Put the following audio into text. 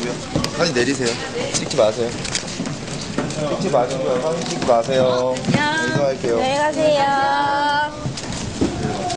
마시고요. 사진 내리세요. 찍지 마세요. 찍지 마시고요. 사진 찍지 마세요. 안녕. 인사할게요. 안녕히 가세요.